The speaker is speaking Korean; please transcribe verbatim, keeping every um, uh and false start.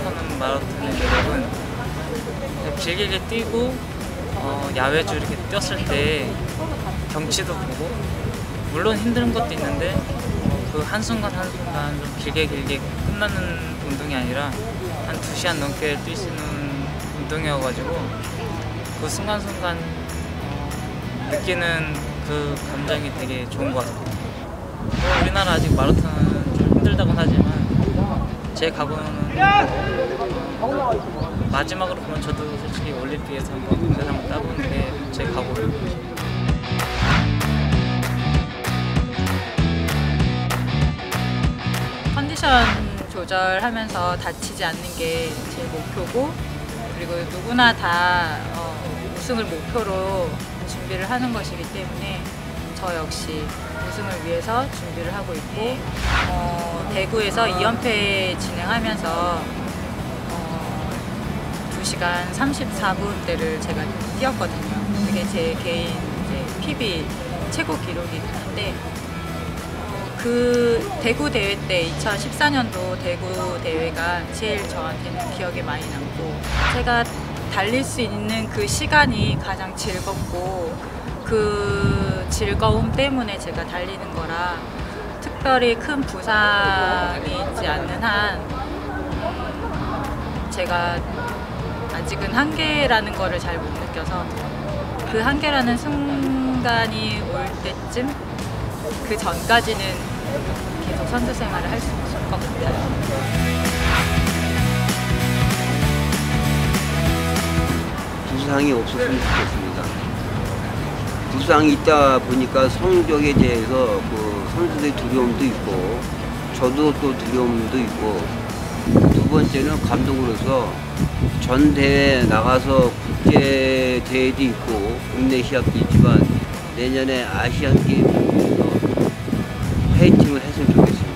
생각하는 마라톤의 매력은 길게 뛰고 어, 야외주 이렇게 뛰었을 때 경치도 보고, 물론 힘든 것도 있는데 어, 그 한순간 한순간 좀 길게 길게 끝나는 운동이 아니라 한 두 시간 넘게 뛸 수 있는 운동이어가지고 그 순간순간 어, 느끼는 그 감정이 되게 좋은 것 같아요. 뭐 우리나라 아직 마라톤은 좀 힘들다고는 하지만 제 각오는 어, 마지막으로 보면 저도 솔직히 올림픽에서 한번 금메달 따보는 게 제 각오예요. 컨디션 조절하면서 다치지 않는 게 제 목표고, 그리고 누구나 다 어, 우승을 목표로 준비를 하는 것이기 때문에 저 역시 우승을 위해서 준비를 하고 있고, 어, 대구에서 이 연패 진행하면서 어, 두 시간 삼십사 분대를 제가 뛰었거든요. 그게 제 개인 이제 피비 최고 기록이긴 한데, 그 대구 대회 때 이천십사 년도 대구 대회가 제일 저한테는 기억에 많이 남고, 제가 달릴 수 있는 그 시간이 가장 즐겁고 그 즐거움 때문에 제가 달리는 거라, 특별히 큰 부상이 있지 않는 한 제가 아직은 한계라는 거를 잘 못 느껴서, 그 한계라는 순간이 올 때쯤, 그 전까지는 계속 선수 생활을 할 수 있을 것 같아요. 부상이 없었으면 좋겠습니다. 부상이 있다 보니까 성적에 대해서 그 선수들의 두려움도 있고, 저도 또 두려움도 있고, 두 번째는 감독으로서 전 대회 나가서 국제 대회도 있고 국내 시합도 있지만 내년에 아시안 게임에서 파이팅을 했으면 좋겠습니다.